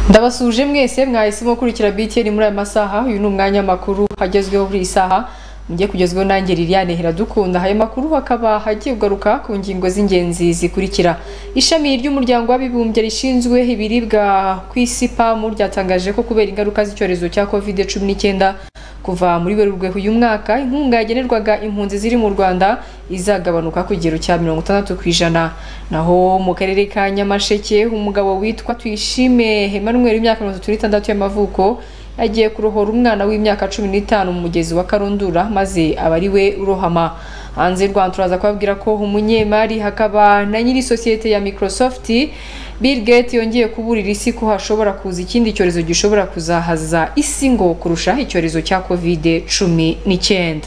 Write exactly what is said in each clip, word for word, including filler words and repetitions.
Ndabasuje mwese mwahisemo kurikira B T N muri aya masaha. Uyu ni umwanya makuru hagezweho kuri isaha. Ngiye kugezweho nanjye Liliane Hiradukunda. Aya makuru hakaba hagiye kugaruka ku ngingo z'ingenzi zikurikira. Ishami ry'umuryango w'abibumbye rishinzwe ibiribwa ku isi P A M ryatangaje ko kubera ingaruka z'icyorezo cya covid cumi n'icyenda kuva muri Werurwe uyu mwaka inkunga yagenerwaga impunzi ziri mu Rwanda izagabanuka ku kigero cya mirongo itandatu ku ijana. Naho mu karere ka Nyamasheke umugabo witwa Tuyishime Emmanuel w'imyaka mirongo itatu n'itandatu y'amavuko yagiye kurohora umwana w'imyaka cumi n'itanu mu mugezi wa Karundura maze aba ariwe urohama. Hanze Rwanda turaza kubabwira ko umunyemari hakaba na nyiri sosiyete ya Microsoft Bill Gates yongeye kuburira isi ko hashobora kuza ikindi cyorezo gishobora kuzahaza isi ngo kurusha icyorezo cya covid cumi n'icyenda.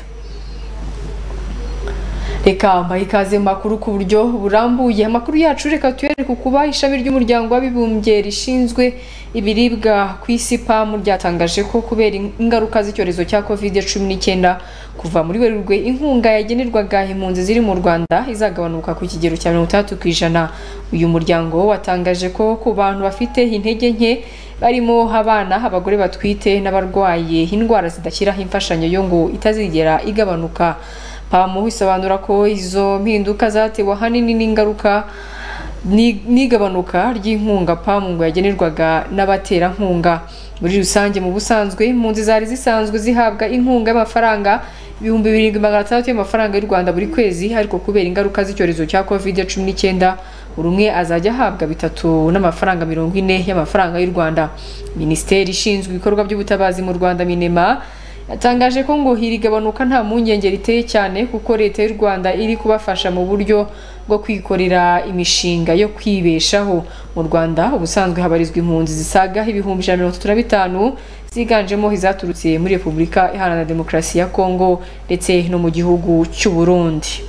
Reka mbaye ikaze makuru ku buryo burambuye. Amakuru yacu reka tuyereke kuba ishami ry'umuryango w'abibumbye rishinzwe ibiribwa ku isi P A M ryatangaje ko kubera ingaruka z'icyorezo cya covid cumi n'icyenda kuva muri Werurwe inkunga yagenerwaga impunzi ziri mu Rwanda izagabanuka ku kigero cya mirongo itandatu ku ijana. Uyu muryango watangaje ko ku bantu bafite intege nke barimo abana, abagore batwite n'abarwaye indwara zidakiraho imfashanyo yo ngo itazigera igabanuka. P A M bisobanura ko izo mpinduka zatewe ahanini n'ingaruka n'igabanuka ry'inkunga P A M ngo yagenerwaga n'abaterankunga. Muri rusange mu busanzwe impunzi zari zisanzwe zihabwa inkunga y'amafaranga ibihumbi birindwi magana atandatu y'amafaranga y'u Rwanda buri kwezi, ariko kubera ingaruka z'icyorezo cya covid cumi n'icyenda buri umwe azajya ahabwa bitatu n'amafaranga mirongo ine y'amafaranga y'u Rwanda. Minisiteri ishinzwe ibikorwa by'ubutabazi mu Rwanda Minema yatangaje ko ngo hirigabanuka nta mpungenge riteye cyane kuko leta y'u Rwanda iri kubafasha mu buryo bwo kwikorera imishinga yo kwibeshaho. Mu Rwanda ubusanzwe habarizwa impunzi zisaga ibihumbi ijana na mirongo itatu na bitanu ziganjemo izaturutse muri Repubulika Iharanira Demokarasi ya Kongo ndetse no mu gihugu cy'u Burundi.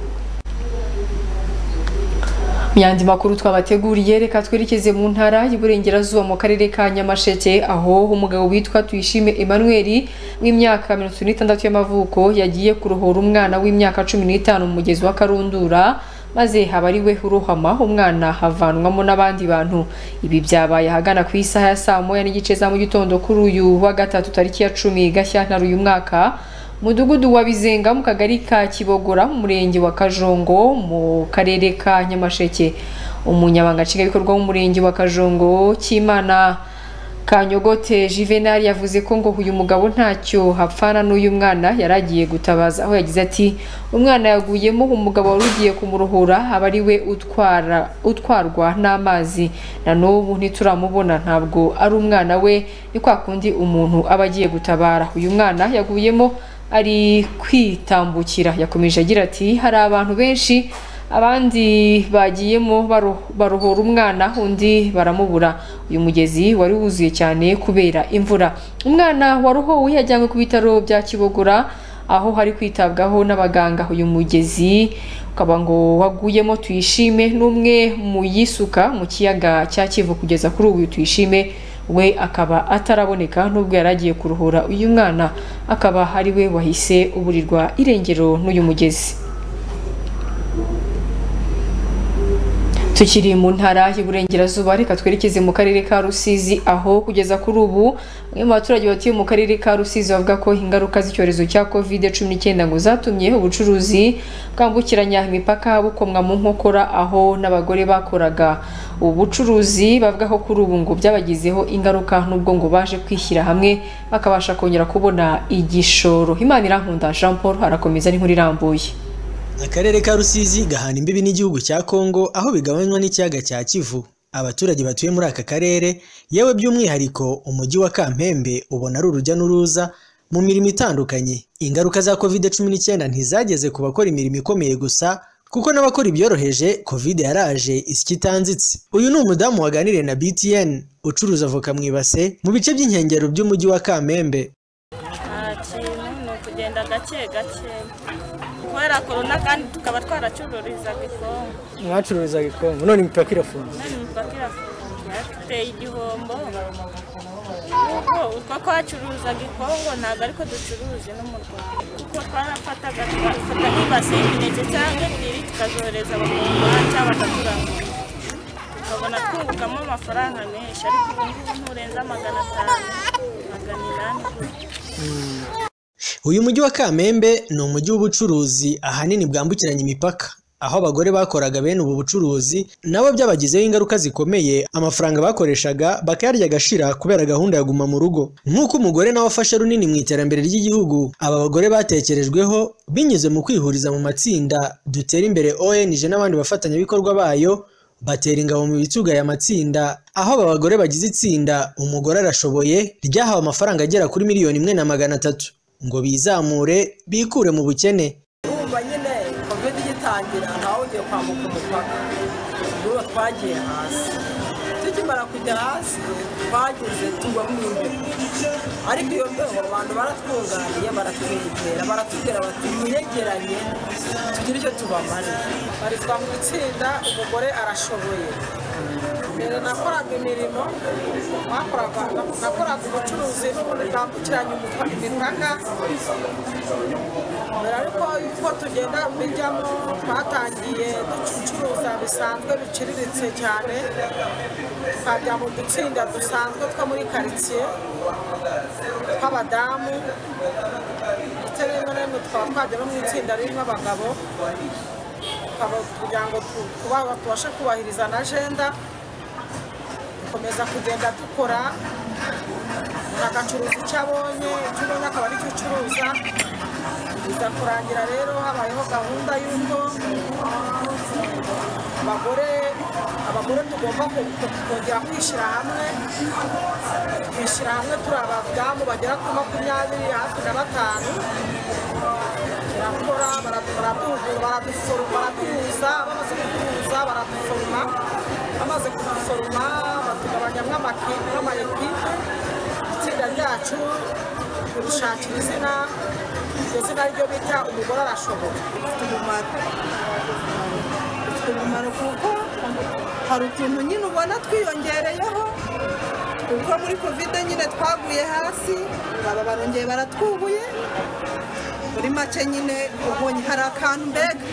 Myandi makuru twabateguriye reka twerekeze mu ntara y'Iburengerazuba mu karere ka Nyamasheke aho umugabo witwa Tuyishime Emmanuel w'imyaka mirongo itatu n'itandatu y'amavuko yagiye kurohora umwana w'imyaka cumi n'itanu mu mugezi wa Karundura maze haba ariwe urohama, umwana havanwamo n'abandi bantu. Ibi byabaye ahagana ku isaha ya saa moya n'igice za mu gitondo kuri uyu wa gatatu tariki ya cumi Gashyantare uyu mwaka Mudugudu wa Bizenga mu kagari ka Kibogora mu murenge wa Kajongo mu karere ka Nyamasheke. Umunyabanga nshingwabikorwa w'umurenge wa Kajongo Kimana Kanyogote Juvenal yavuze ko ngo uyu mugabo ntacyo hapfana n'uyu mwana yaragiye gutabaza, aho yagize ati umwana yaguyemo umugabo wari ugiye kumurohora aba ariwe utwara utwarwa n'amazi, na n'ubu ntituramubona, ntabwo ari umwana we, ni kwa kundi umuntu aba agiye gutabara. Uyu mwana yaguyemo ari kwitambukira. Yakomeje agira ati hari abantu benshi abandi bagiyemo barohora umwana undi baramubura. Uyu mugezi wari wuzuye cyane kubera imvura. Umwana warohowe yajyanywe ku bitaro bya Kibogora aho hari kwitabwaho n'abaganga. Uyu mugezi ukaba ngo waguyemo Tuyishime n'umwe mu yisuka mu kiyaga cya Kivu. Kugeza kuri ubu Tuyishime we akaba ataraboneka nubwo yaragiye kuruhura uyu mwana, akaba hari we wahise uburirwa irengero n'uyu mugezi. Tukiri mu ntara y'Iburengerazuba reka twerekeze mu karere ka Rusizi aho kugeza kuri ubu bamwe mu baturage batuye mu karere ka Rusizi bavuga ko ingaruka z'icyorezo cya covid cumi n'icyenda ngo zatumye ubucuruzi bwambukiranya imipaka bukomwa mu nkokora, aho n'abagore bakoraga ubucuruzi bavuga ko kuri ubu ngo byabagizeho ingaruka nubwo ngo baje kwishyira hamwe bakabasha kongera kubona igishoro. Imanirankunda Jean Paul harakomeza n'inkuru irambuye. Akarere ka Rusizi gahana imbibi n'igihugu cya Kongo aho bigabanywa n'ikiyaga cya Kivu. Abaturage batuye muri aka karere yewe by'umwihariko umujyi wa Kampembe ubona ari urujya n'uruza mu mirimo itandukanye. Ingaruka za covid cumi n'icyenda ntizageze ku bakora imirimo ikomeye gusa kuko n'abakora ibyoroheje covid yaraje isi itanzitse. Uyu ni umudamu waganiriye na B T N ucuruza avoka mu ibase mu bice by'inkengero by'umujyi wa Kampembe. Kugenda gake gake kubera corona kandi tukaba twaracururizaga ikongo. Mwacururizaga ikongo none imipaka irafunze. None imipaka irafunze yateye igihombo. Uko uko kwacuruzaga ikongo ntabwo ariko ducuruze no mu Rwanda kuko twarafataga twafata n'ibase imineke cyangwa ebyiri tukazohereza abakongomani cyangwa bakaturangura. tukabona twungukamo amafaranga menshi ariko ubu ngubu nturenza magana atanu magana inani gutyo. Uyu mujyi wa Kamembe ni umujyi w'ubucuruzi ahanini bwambukiranya imipaka, aho abagore bakoraga bene ubu bucuruzi nabo byabagizeho ingaruka zikomeye, amafaranga bakoreshaga bakayarya agashira kubera gahunda ya guma mu rugo. Nk'uko umugore nawe afashe runini mu iterambere ry'igihugu, aba bagore batekerejweho binyuze mu kwihuriza mu matsinda Dutera Imbere O N G n'abandi bafatanyabikorwa bayo batera ingabo mu bituga ya matsinda, aho aba bagore bagize itsinda Umugore Arashoboye ryahawe amafaranga agera kuri miliyoni imwe na magana atatu ngo bizamure bikure mu bukene. Urumva nyine covid igitangira ntawe ugiye kwambuka umupaka, n'uwo twagiye hasi, tukimara kujya hasi twageze tugwa mu imbere, ariko iyo mbeho abantu baratwunganiye baratwegera baratubwira bati mwiyegeranye tugire icyo tubamarira. Barizwa mu itsinda Umugore Arashoboye. Mbere nakoraga imirimo, nakoraga ubucuruzi n'ubundi bwambukiranya imipaka, mbere ariko uko tugenda bijyamo twatangiye ducuruza bisanzwe biciriritse cyane, tukajya mu dutsinda dusanzwe two muri karitsiye tw'abadamu, ndetse rimwe na rimwe tukaba twajya no mu itsinda ririmo abagabo kugira ngo tubashe kubahiriza na agenda. Dukomeza kugenda dukora, agacuruza icyo abonye, icyo ubonye akaba ari cyo ucuruza. Biza kurangira rero habayeho gahunda y'uko abagore abagore tugomba kongera kwishyira hamwe, kwishyira hamwe turi abadamu bagera kuri makumyabiri hafi na batanu. Barakora, baraduhugura, baraduhuza, bamaze kuduhuza baraduforoma, bamaze kuduforoma batugabanyamo amakipe. Itsinda ryacu turishakira izina, iryo zina ryo bita Umugore Arashoboye. Bifite umumaro, bifite umumaro kuko hari utuntu nyine ubona twiyongereyeho, kuko muri covid nyine twaguye hasi, baba barongeye baratwubuye. Muri make nyine ubonye hari akantu mbega.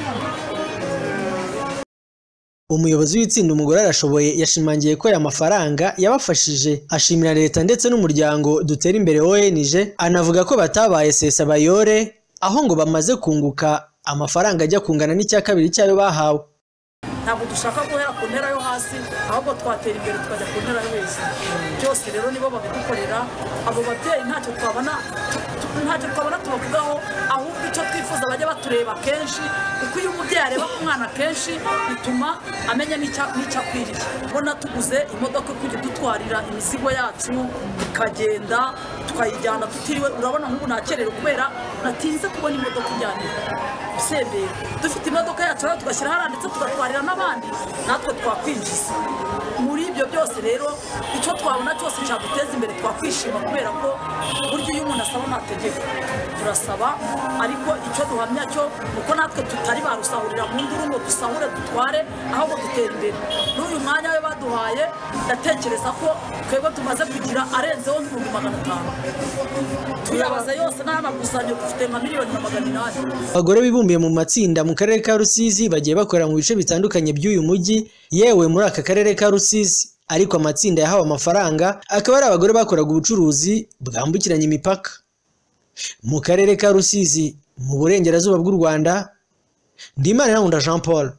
Umuyobozi w'itsinda Umugore Arashoboye yashimangiye ko aya mafaranga yabafashije, ashimira leta ndetse n'umuryango Dutera Imbere O N G, anavuga ko batabaye sesa bayore, aho ngo bamaze kunguka amafaranga ajya kungana n'icya kabiri cyayo bahawe. Ntabwo dushaka guhera ku ntera yo hasi, ahubwo twatera imbere tukajya ku ntera yo hejuru. Byose rero nibo babidukorera, abo babyeyi ntacyo twabona ntacyo twabona tubavugaho, ahubwo icyo twifuza bajya batureba kenshi, kuko iyo umubyeyi areba ku mwana kenshi bituma amenya n'icyo akwiriye. Ubona tuguze imodoka kujya dutwarira imizigo yacu ikagenda tukayijyana tutiriwe, urabona nk'ubu nakererewe kubera natinze kubona imodoka ijyanye usembera. Dufite imodoka yacu rero tugashyira haranditse tugatwarira n'abandi, natwe twakwinjiza. Muri ibyo byose rero icyo twabona cyose cyaduteza imbere twakwishima, kubera ko buryo iyo umuntu asaba ntategeka, turasaba, ariko icyo duhamya cyo uko natwe tutari barusahurira mu nduru ngo dusahure dutware, ahubwo dutera imbere. N'uyu mwanya we baduhaye ndatekereza ko twebwe tumaze kugira arenzeho nk'ibihumbi magana atanu, tuyabaza yose n'amagusanyo dufite nka miliyoni na magana inani. Abagore bibumbiye mu matsinda mu karere ka Rusizi bagiye bakorera mu bice bitandukanye by'uyu mujyi, yewe muri aka karere ka Rusizi, ariko amatsinda yahawe amafaranga akaba ari abagore bakoraga ubucuruzi bwambukiranya imipaka. Mu karere ka Rusizi mu burengerazuba bw'u Rwanda, Ndimana Jean Paul.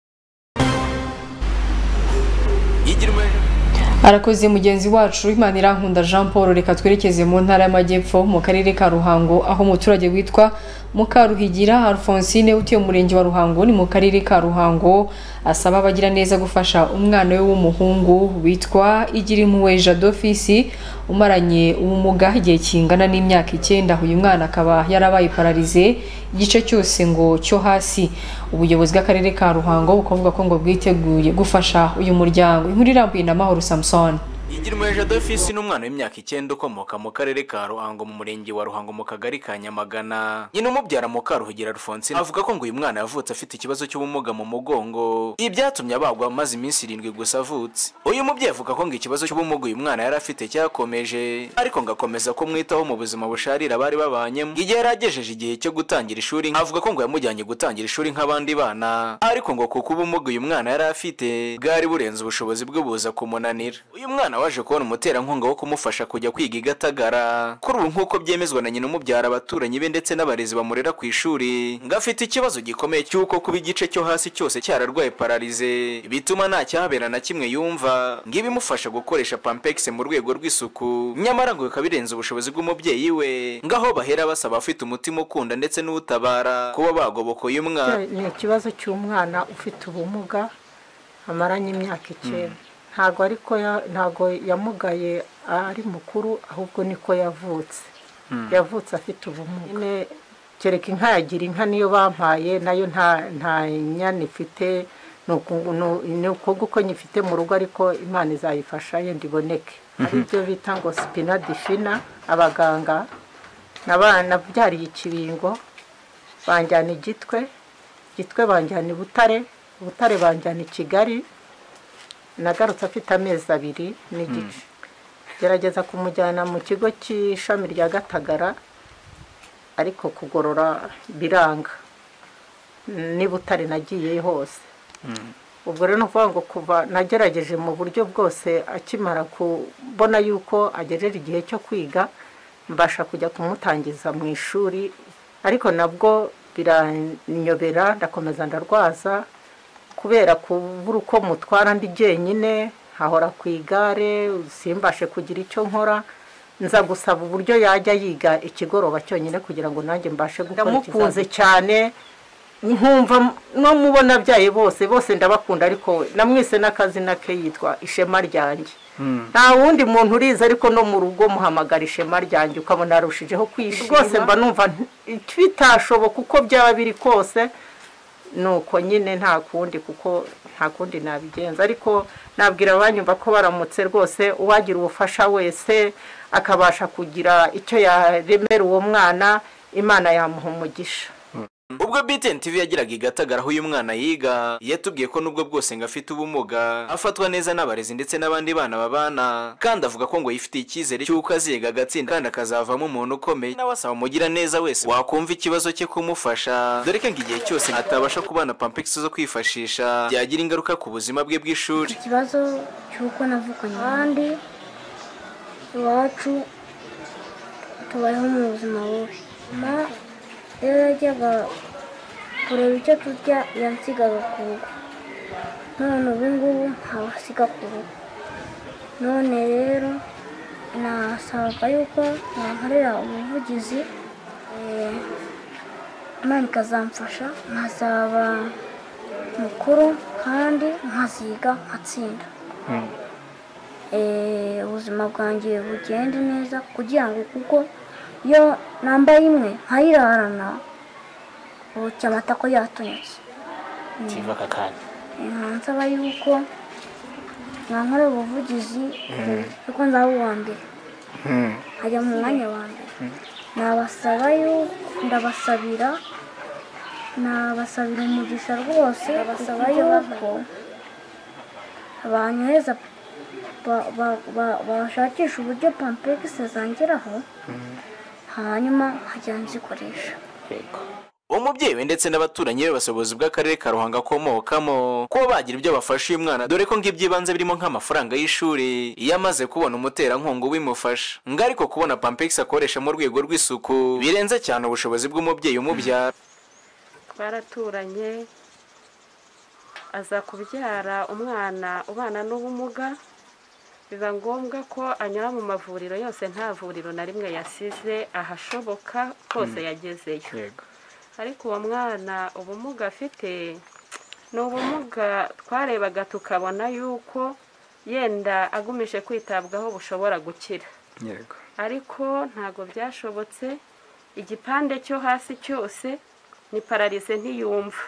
Arakoze mugenzi wacu Imana Jean Paul. Reka twerekeze mu ntara y'Amajyepfo mu karere ka Ruhango, aho umuturage witwa Mukaruhigira Alphonsine utuye mu murenge wa Ruhango ni mu karere ka Ruhango asaba abagira neza gufasha umwana we w'umuhungu witwa Igirimpuhwe Jadofisi umaranye ubumuga igihe kingana n'imyaka icyenda. Uyu mwana akaba yarabaye paralize igice cyose ngo cyo hasi. Ubuyobozi bw'akarere ka Ruhango bukavuga ko ngo bwiteguye gufasha uyu muryango. Inkuru irambuye na Mahoro Samson. Igirumweje Adolphine n'umwana w'imyaka icyenda ukomoka mu karere ka Ruhango mu murenge wa Ruhango mu kagari ka Nyamagana. Nyina umubyara mu Karuhugera Alphonse avuga ko ngo uyu mwana yavutse afite ikibazo cy'ubumuga mu mugongo. Ibi byatumye abagwa amaze iminsi irindwi gusa avutse. Uyu mubyeyi avuga ko ngo ikibazo cy'ubumuga uyu mwana yari afite cyakomeje, ariko ngo akomeza kumwitaho mu buzima busharira bari babanyemo. Igihe yaragejeje igihe cyo gutangira ishuri, avuga ko ngo yamujyanye gutangira ishuri nk'abandi bana, ariko ngo kuko ubumuga uyu mwana yari afite bwari burenze ubushobozi bwe buza kumunanira. Uyu mwana waje kubona umuterankunga wo kumufasha kujya kwiga i Gatagara. Kuri ubu nk'uko byemezwa na nyina umubyara, abaturanyi be ndetse n'abarezi bamurera ku ishuri, ngo afite ikibazo gikomeye cy'uko kuba igice cyo hasi cyose cyararwaye paralize, bituma nta cyahabera na kimwe yumva, ngo ibimufasha gukoresha pampex mu rwego rw'isuku. Nyamara ngo bikaba birenze ubushobozi bw'umubyeyi we, ngaho bahera basaba afite umutima ukunda ndetse n'utabara kuba bagobokoye umwana. Ni ikibazo cy'umwana ufite ubumuga amaranye imyaka icyenda. Ntago ariko ntago yamugaye ari mukuru, ahubwo niko yavutse. Yavutse afite ubumuga. Kereka inka yagira inka niyo bampaye, nayo nta nta nyana ifite, nuko guko nyifite mu rugo, ariko Imana izayifasha yenda iboneke. Ari byo bita ngo spina bifida. Abaganga nabana byariye ikibingo, banjyana igitwe, igitwe banjyana i Butare, Butare banjyana i Kigali. Nagarutse afite amezi abiri n'igice. Gerageza kumujyana mu kigo cy'ishami rya Gatagara, ariko kugorora biranga. Ni Butare nagiye hose. Ubwo rero nuvuga ngo kuva nagerageje mu buryo bwose, akimara kubona yuko agejeje igihe cyo kwiga, mbasha kujya kumutangiza mu ishuri, ariko nabwo biranyobera, ndakomeza ndarwaza kubera kubura uko mutwara ndi jyenyine, hahora ku igare, simbashe kugira icyo nkora. Nza gusaba uburyo yajya yiga ikigoroba cyonyine kugira ngo nanjye mbashe gukora. Ndamukunze cyane, nkumva no mubona byaye bose bose ndabakunda, ariko namwise n'akazina ke yitwa Ishema ryanjye. Nta wundi muntu uriza, ariko no mu rugo muhamagara Ishema ryanjye, ukabona arushijeho kwishima. Rwose mba numva bitashoboka uko byaba biri kose, nuko nyine nta kundi, kuko nta kundi nabigenza. Ariko nabwira abanyumva ko baramutse rwose uwagira ubufasha wese akabasha kugira icyo yaremera uwo mwana, Imana yamuha umugisha. Ubwo B T N T V yagiraga i Gatagara aho uyu mwana yiga, yatubwiye ko nubwo bwose ngo afite ubumuga, afatwa neza n'abarezi ndetse n'abandi bana babana, kandi avuga ko ngo yifitiye icyizere cy'uko aziga agatsinda kandi akazavamo umuntu ukomeye. Nawe asaba umugira neza wese wakumva ikibazo cye kumufasha, dore ko ngo igihe cyose atabasha kubana pampex zo kwifashisha byagira ingaruka ku buzima bwe bw'ishuri. Ikibazo cy'uko navukanye abandi iwacu tubayeho mu buzima bubi. Rero yajyaga kureba icyo turya, yansigaga ku rugo. None ubu ngubu ntabasiga ku rugo. None rero nasabaga yuko nankorera ubuvugizi, Imana ikazamfasha nkazaba mukuru kandi nkaziga nkatsinda. Ubuzima bwanjye bugende neza, kugira ngo kuko iyo nambaye imwe nkayirarana ubucya amatako yatunyutse. Kiva kakanya. Nsaba yuko nankora ubuvugizi kuko nzaba uwa mbere, nkajya mu mwanya wa mbere. Nabasaba yuko ndabasabira nabasabira umugisha rwose, ndabasaba yuko abanyoheza bashakisha uburyo pampex zangeraho, hanyuma nkajya nzikoresha. Umubyeyi we ndetse n'abaturanyi be basobozi bw'akarere ka Ruhango akomokamo ko bagira ibyo bafasha uyu mwana, dore ko ngibyibanze birimo nk'amafaranga y'ishuri iyo amaze kubona umuterankunga wimufasha. Ngo ariko kubona pampex akoresha mu rwego rw'isuku birenze cyane ubushobozi bw'umubyeyi umubyara. Twaraturanye, aza kubyara umwana ubana n'ubumuga, biba ngombwa ko anyura mu mavuriro yose, nta vuriro na rimwe yasize, ahashoboka hose yagezeyo. Ariko uwo mwana ubumuga afite ni ubumuga twarebaga tukabona yuko yenda agumije kwitabwaho bushobora gukira, ariko ntago byashobotse. Igipande cyo hasi cyose ni paralize, ntiyumva.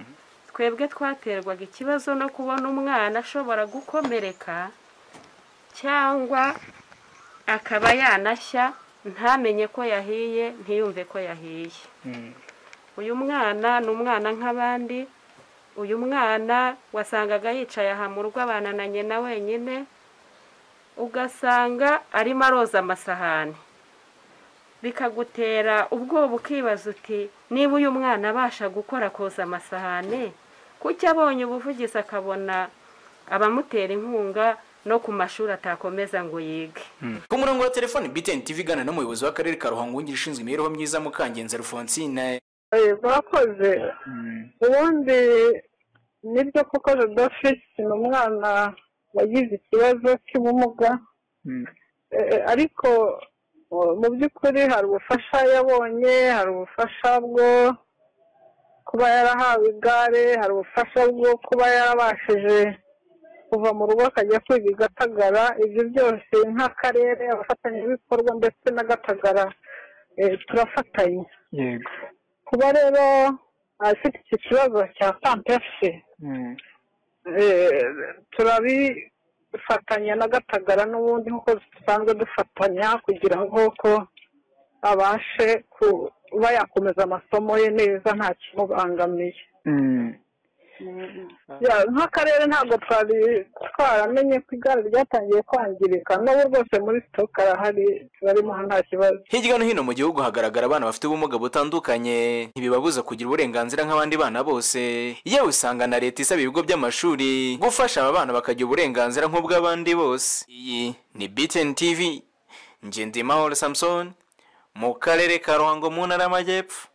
Twebwe twaterwaga ikibazo no kubona umwana ashobora gukomereka cyangwa akaba yanashya ntamenye ko yahiye ntiyumve ko yahiye. Uyu mwana ni umwana nk'abandi, uyu mwana wasangaga yicaye aha mu rugo abanana nyina wenyine, ugasanga arimo aroza amasahani, bikagutera ubwoba ukibaza uti niba uyu mwana abasha gukora koza amasahani, kuki abonye ubuvugizi akabona abamutera inkunga no ku mashuri atakomeza ngo yige. Ku murongo wa telefone B T N T V gana n'umuyobozi w'akarere ka Ruhango wungirije ushinzwe imibereho myiza Mukangenza Alphonsine. Bakoze ubundi nibyo koko Rudolphe ni umwana wagize ikibazo cy'ubumuga, ariko mu by'ukuri hari ubufasha yabonye, hari ubufasha bwo kuba yarahawe igare, hari ubufasha bwo kuba yarabashije kuva mu rugo akajya kwiga i Gatagara. Ibyo byose nk'akarere abafatanyabikorwa ndetse na Gatagara turafatanya. Kuba rero afite iki kibazo cya santefe turabifatanya na Gatagara n'ubundi nk'uko dusanzwe dufatanya kugira ngo ko abashe kuba yakomeza amasomo ye neza nta kimubangamiye. Nk'akarere ntabwo twari twaramenye ko igare ryatangiye kwangirika, n'ubu rwose muri sitoke arahari turarimo nta kibazo. Hirya no hino mu gihugu hagaragara abana bafite ubumuga butandukanye, ntibibabuza kugira uburenganzira nk'abandi bana bose. Yewe usanga na leta isaba ibigo by'amashuri gufasha aba bana bakagira uburenganzira nk'ubw'abandi bose. Iyi ni B T N T V, Ngendimahoro Samson mu karere ka Ruhango mu ntara y'Amajyepfo.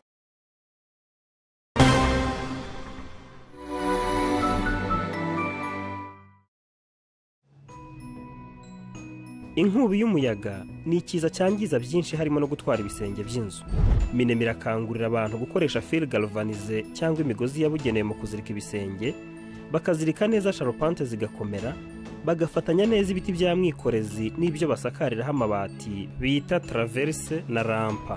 Inkubi y'umuyaga ni ikiza cyangiza byinshi harimo no gutwara ibisenge by'inzu. Minema irakangurira abantu gukoresha fil galvanize cyangwa imigozi yabugenewe mu kuzirika ibisenge, bakazirika neza sharpante zigakomera, bagafatanya neza ibiti bya mwikorezi n'ibyo basakariraho amabati bita traverse na rampa.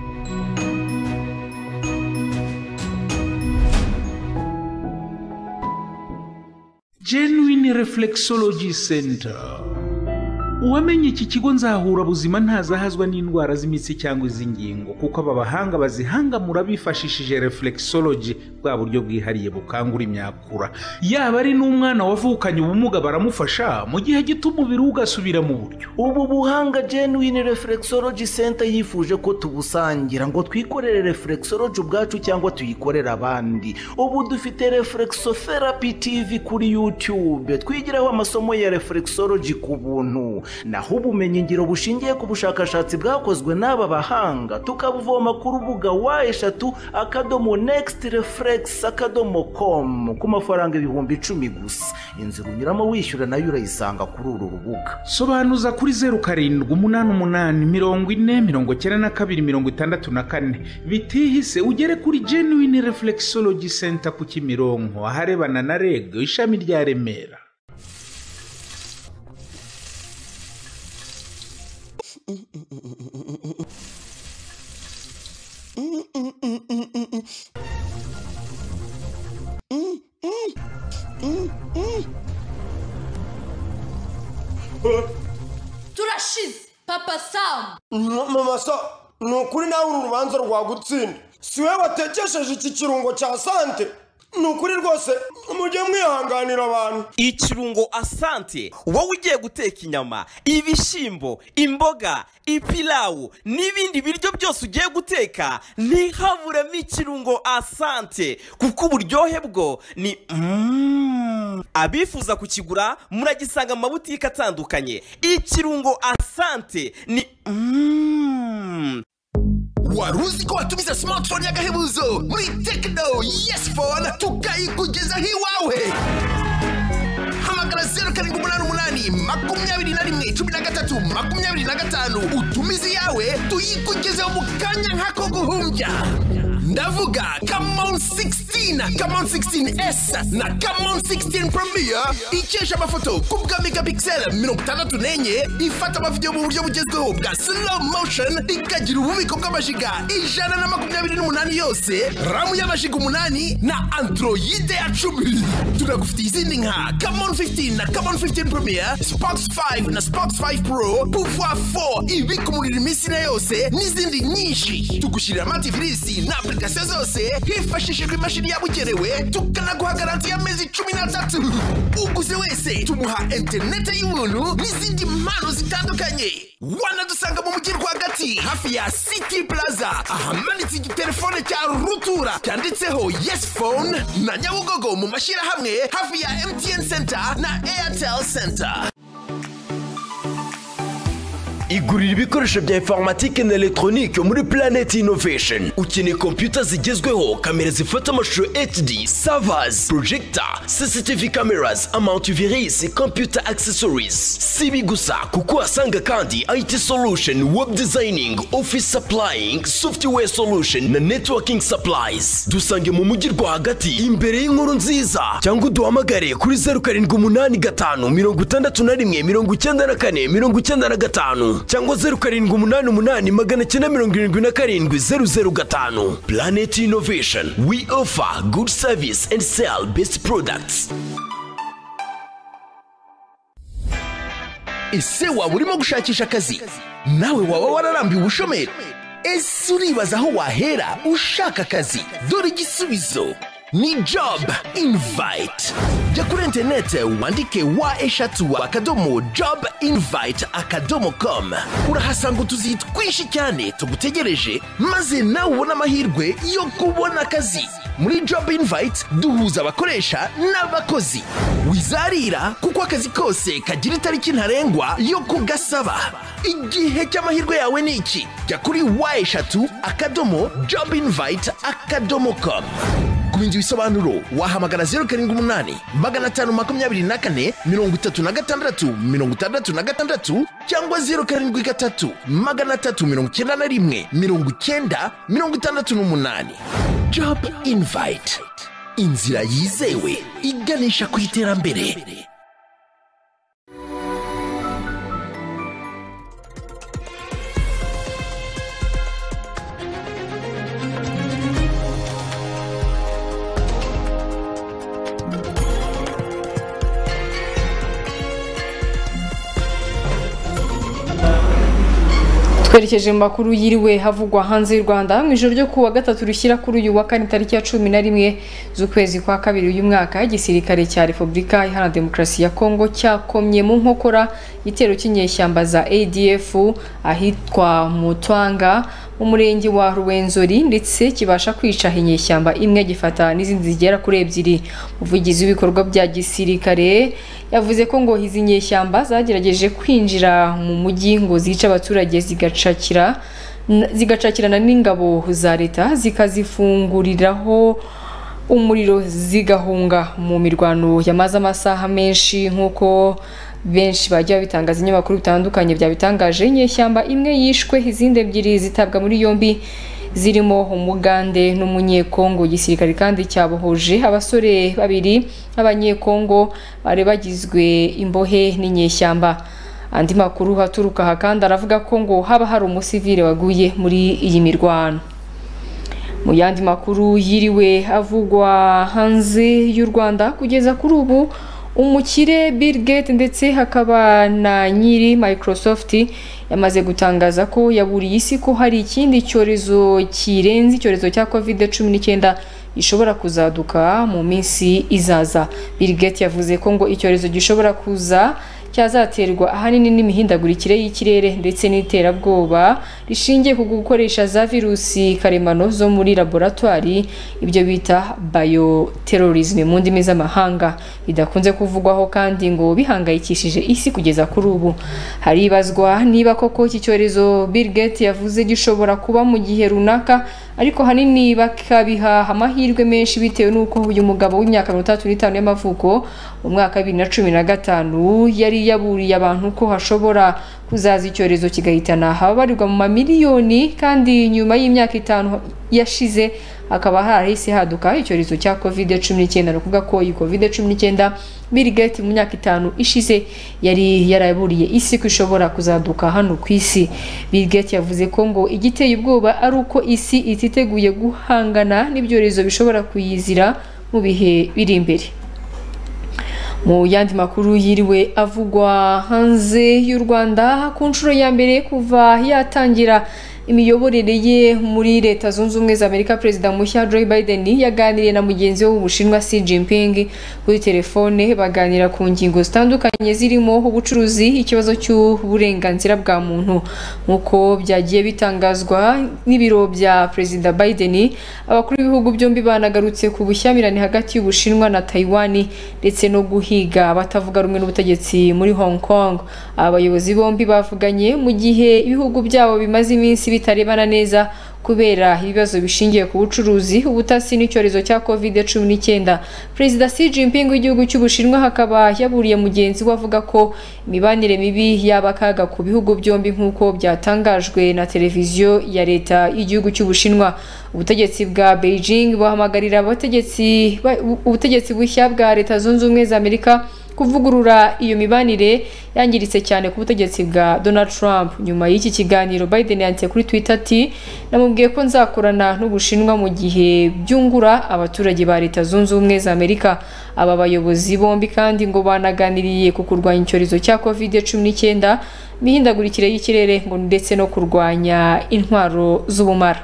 Genuine Reflexology Center. Uwamenye iki kigo nzahura buzima ntazahazwa n'indwara z'imitsi cyangwa iz'ingingo, kuko aba bahanga bazihangamura bifashishije reflexology, bwa buryo bwihariye bukangura imyakura. Yaba ari n'umwana wavukanye ubumuga baramufasha mu gihe gito umubiri ugasubira mu buryo. Ubu buhanga Genuine Reflexology Center yifuje ko tubusangira ngo twikorere reflexology ubwacu cyangwa tuyikorera abandi. Ubu dufite Reflexotherapy T V kuri YouTube, twigiraho amasomo ya reflexology ku buntu. Naho ubumenyi ngiro bushingiye ku bushakashatsi bwakozwe n'aba bahanga tukabuvoma ku rubuga wa eshatu akadomo next reflex akadomo com ku mafaranga ibihumbi icumi gusa. Inzira unyuramo wishyura nayo urayisanga kuri uru rubuga. Sobanuza kuri zeru karindwi umunani umunani mirongo ine mirongo icyenda na kabiri mirongo itandatu na kane. Bitihise ugere kuri Genuine Reflexology Center ku Kimironko aharebana na R E G ishami rya Remera. Turashize Papa Sam. Mama Sam, nukuri nawe uru rubanza rwagutsinda. Si wewe watekesheje iki kirungo cya sante. Nukuri rwose mujye mwihanganira abantu. Ikirungo asante wowe ugiye guteka inyama, ibishimbo, imboga, ipilawu n'ibindi biryo byose ugiye guteka, ntihaburemo ikirungo asante kuko uburyohe bwo ni mm. Abifuza kukigura muragisanga mu mabutike atandukanye. Ikirungo asante ni mm. Waruzi ko watumiza smartphone y'agahebuzo muri Tecno Yes Phone tukayikugeza hiwawe. Hamagara zeru karindwi umunani umunani makumyabiri na rimwe cumi na gatatu makumyabiri na gatanu utumizi yawe tuyikugezeho mu kanya nk'ako guhumbya. ndavuga Camon sixteen, Camon sixteen S na Camon sixteen Premier ikesha amafoto ku bwa megapixel mirongo itandatu n'enye, ifata amavideo mu buryo bugezweho bwa slow motion, ikagira ububiko bw'amajiga ijana na makumyabiri n'umunani yose, ramu y'amajiga umunani na Android ya cumi. Tunagufitiye izindi nka Camon fifteen na Camon fifteen Premier, Spox five na Spox five Pro, Pouvoir four ibika umuriro iminsi na yose n'izindi nyinshi. Tugushyirira amativisi na application zose hifashishijwe imashini yabugenewe, tukanaguha garanti y'amezi cumi n'atatu. Uguze wese tumuha interineti y'ubuntu n'izindi mpano zitandukanye. Wanadusanga mu mujyi rwagati hafi ya City Plaza, ahamanitse igitelefone cya rutura cyanditseho Yes Phone, na Nyabugogo mu mashyirahamwe hafi ya M T N Center na Airtel Center. Igurira ibikoresho bya informatique na electronique muri Planet Innovation. Ukeneye computer zigezweho, kamera zifata amashusho H D, servers, projector, C C T V cameras, antivirus, computer accessories. Sibi gusa kuko asanga kandi I T solution, web designing, office supplying, software solution na networking supplies. Dusange mu mujyi rwagati imbere y'inkuru nziza, cyangwa duhamagare kuri zero karindwi umunani gatanu mirongo itandatu na rimwe mirongo icyenda na kane mirongo icyenda na gatanu, cyangwa zero karindwi umunani umunani magana cyenda mirongo irindwi na karindwi zeru zeru gatanu. Planet Innovation, we offer good service and sell best products. Ese waba urimo gushakisha akazi? Nawe waba wararambiwe ubushomeri? Ese uribaza aho wahera ushaka akazi? Dore igisubizo ni Job Invite. Jya kuri internet wandike wa eshatu akadomo job invite akadomo com. Urahasanga utuzi twinshi cyane tugutegereje, maze nawe ubona amahirwe yo kubona akazi. Muri Job Invite duhuza abakoresha n'abakozi. Wizarira kuko akazi kose kagira itariki ntarengwa yo kugasaba. Igihe cy'amahirwe yawe ni iki? Jya kuri wa eshatu akadomo job invite akadomo com. Kubindi bisobanuro wahamagara zero karindwi umunani magana atanu makumyabiri na kane mirongo itatu na gatandatu mirongo itandatu na gatandatu, cyangwa zero karindwi gatatu magana atatu mirongo icyenda na rimwe mirongo icyenda mirongo itandatu n'umunani. Job Invite, inzira yizewe iganisha ku iterambere. Twerekeje mu makuru yiriwe havugwa hanze y'u Rwanda mu ijoro ryo kuwa gatatu rishyira kuri uyu wa kane tariki ya cumi na rimwe z'ukwezi kwa kabiri uyu mwaka, igisirikare cya Repubulika Iharanira Demokarasi ya Kongo cyakomye mu nkokora igitero cy'inyeshyamba za A D F ahitwa Mutwanga mu murenge wa Ruwenzori, ndetse kibasha kwica inyeshyamba imwe gifata n'izindi zigera kuri ebyiri. Umuvugizi w'ibikorwa bya gisirikare yavuze ko ngo izi nyeshyamba zagerageje kwinjira mu mujyi ngo zica abaturage zigacakira zigacakirana n'ingabo za leta zikazifunguriraho umuriro zigahunga mu mirwano yamaze amasaha menshi. Nk'uko benshi bajya bitangaza inyamakuru bitandukanye byabitangaje, inyeshyamba imwe yishwe, izindi ebyiri zitabwa muri yombi zirimo umugande n'umunyekongo. Igisirikare kandi cyabohoje abasore babiri abanyekongo bari bagizwe imbohe n'inyeshyamba. Andi makuru haturuka aha kandi aravuga ko ngo haba hari umusivile waguye muri iyi mirwano. Mu yandi makuru yiriwe avugwa hanze y'u Rwanda, kugeza kuri ubu umukire Bill Gates ndetse hakaba na nyiri Microsoft yamaze gutangaza ko yaburiye isi ko hari ikindi cyorezo kirenze icyorezo cya covid cumi n'icyenda gishobora kuzaduka mu minsi izaza. Bill Gates yavuze ko ngo icyorezo gishobora kuza cyazaterwa ahanini n'imihindagurikire y'ikirere ndetse n'iterabwoba rishingiye ku gukoresha za virusi karemano zo muri laboratoire, ibyo bita bioterrorism mu ndimi z'amahanga, bidakunze kuvugwaho kandi ngo bihangayikishije isi kugeza kuri ubu. Haribazwa niba koko iki cyorezo Bill Gates yavuze gishobora kuba mu gihe runaka, ariko hanini bakabiha amahirwe menshi bitewe n'uko uyu mugabo w'imyaka mirongo itatu n'itanu y'amavuko mu mwaka wa bibiri na cumi na gatanu yari yaburiye abantu ko hashobora uzaza icyorezo kigahitana ababarirwa mu mamiliyoni kandi nyuma y'imyaka itanu yashize hakaba harahise haduka icyorezo cya covid cumi n'icyenda. Nukuvuga ko iyi covid cumi n'icyenda Bill Gates mu myaka itanu ishize yari yaraburiye isi ko ishobora kuzaduka hano ku isi. Bill Gates yavuze ko ngo igiteye ubwoba ari uko isi ititeguye guhangana n'ibyorezo bishobora kuyizira mu bihe biri imbere. Mu yandi makuru yiriwe avugwa hanze y'u Rwanda, ku nshuro ya mbere kuva yatangira imiyoborere ye muri Leta Zunze Ubumwe za Amerika, Perezida mushya Joe Biden yaganiriye na mugenzi we w'Ubushinwa Xi Jinping kuri telefone, baganira ku ngingo zitandukanye zirimo ubucuruzi, ikibazo cy'uburenganzira bwa muntu. Nk'uko byagiye bitangazwa n'ibiro bya Perezida Biden, abakuru b'ibihugu byombi banagarutse ku bushyamirane hagati y'Ubushinwa na Taiwan ndetse no guhiga abatavuga rumwe n'ubutegetsi muri Hong Kong. Abayobozi bombi bavuganye mu gihe ibihugu byabo bimaze iminsi bitarebana neza kubera ibibazo bishingiye ku bucuruzi, ubutasi n'icyorezo cya covid cumi n'icyenda. Perezida Xi Jinping w'igihugu cy'Ubushinwa hakaba yaburiye mugenzi we avuga ko imibanire mibi yaba akaga ku bihugu byombi nk'uko byatangajwe na televiziyo ya leta y'igihugu cy'Ubushinwa. Ubutegetsi bwa Beijing buhamagarira abategetsi ubutegetsi bushya bwa Leta Zunze Ubumwe za Amerika kuvugurura iyo mibanire yangiritse cyane ku butegetsi bwa Donald Trump. Nyuma y'iki kiganiro, Biden yanditse kuri Twitter ati namubwiye ko nzakorana n'Ubushinwa mu gihe byungura abaturage ba Leta Zunze Ubumwe za Amerika. Aba bayobozi bombi kandi ngo banaganiriye ku kurwanya icyorezo cya covid cumi n'icyenda, imihindagurikire y'ikirere ngo ndetse no kurwanya intwaro z'ubumara.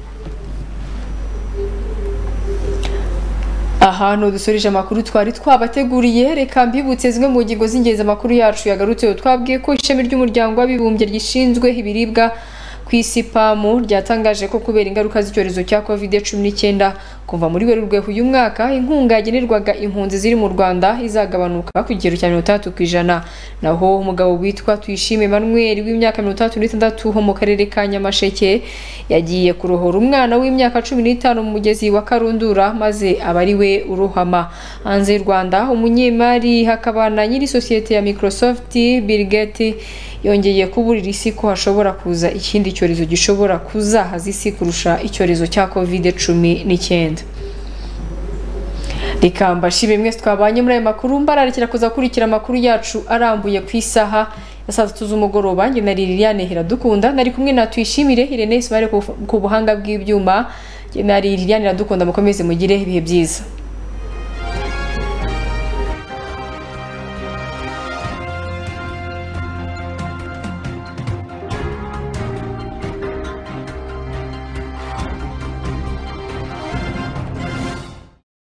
Ahantu dusoreje amakuru twari twabateguriye, reka mbibutse zimwe mu ngingo z'ingenzi amakuru yacu yagarutseho. Twabwiye ko ishami ry'umuryango w'abibumbye rishinzwe ibiribwa ku isi pamu ryatangaje ko kubera ingaruka z'icyorezo cya covid cumi n'icyenda kuva muri Werurwe uyu mwaka, inkunga yagenerwaga impunzi ziri mu Rwanda izagabanuka ku kigero cya mirongo itandatu ku ijana. Naho umugabo witwa Tuyishime Emmanuel w'imyaka mirongo itandatu n'itandatu ho mu karere ka Nyamasheke yagiye kurohora umwana w'imyaka cumi n'itanu mu mugezi wa Karundura maze aba ariwe urohama. Hanze y'u Rwanda, umunyemari hakaba na nyiri sosiyete ya Microsoft Bill Gates yongeye kuburira isi ko hashobora kuza ikindi cyorezo gishobora kuzahaza isi kurusha icyorezo cya covid cumi n'icyenda. Reka mbashime mwese twabanye muri aya makuru, mbararikira kuza kurikira amakuru yacu arambuye ku isaha ya saa tatu z'umugoroba. Njye na Liliane Iradukunda nari kumwe na Tuyishimire Irene Ismail ku buhanga bw'ibyuma. Njye na Liliane Iradukunda, mukomeze mugire ibihe byiza.